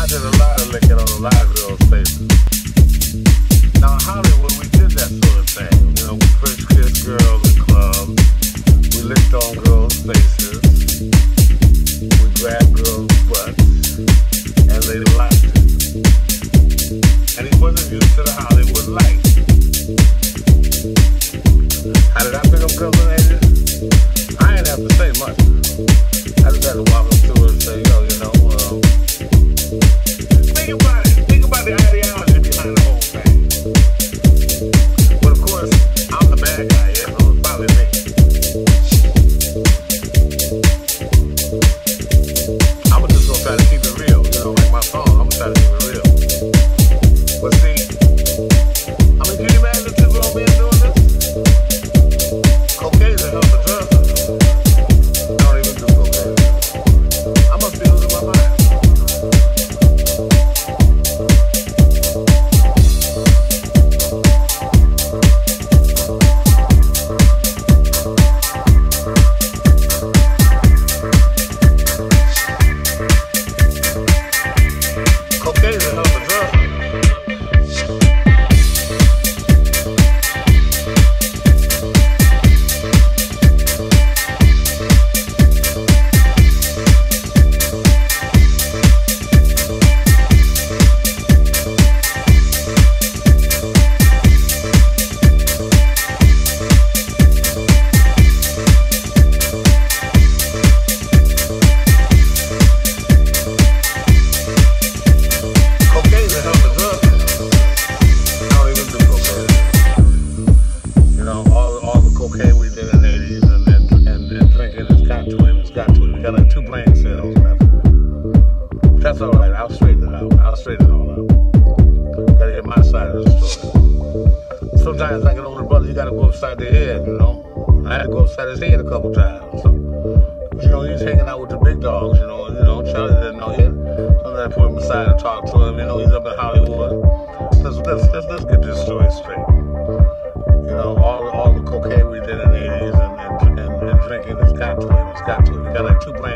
I did a lot of licking on a lot of girls' faces. Now in Hollywood, we did that sort of thing. You know, we French kissed girls in clubs. We licked on girls' faces. We grabbed girls' butts. And they liked it. And he wasn't used to the Hollywood life. How did I pick up girls in the 80s? I didn't have to say much. I just had to walk up to her and say, yo, you know, think about the ideology behind the whole thing. But of course, I'm the bad guy, yeah, so it's probably me. I was just gonna try to keep it real, you know, like my song, I'm gonna try to keep it real. But see, I mean, can you imagine if people don't be doing this? Cocaine's a hell of a drug. I don't even do cocaine. I must be losing my mind. Cocaine's a hell of a drug. That's all right. I'll straighten it out. I'll straighten it all out. Gotta get my side of the story. Sometimes, like an older brother, you gotta go upside their head, you know. I had to go upside his head a couple times. So, you know, he's hanging out with the big dogs, you know. Charlie didn't know yet. Sometimes I put him aside and talk to him. You know, he's up in Hollywood. Let's get this story straight. You know, all the cocaine we did in the 80s and drinking, it's got to it. We got like 2 planes.